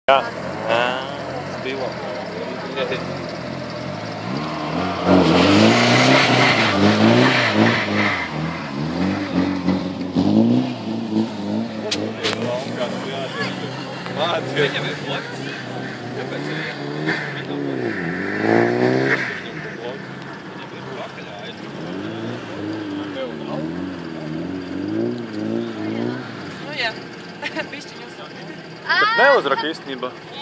Jā, stila. Viņam ir plakts. Kāpēc ir viņam ir pakaļā Bet neuzraka īstenībā.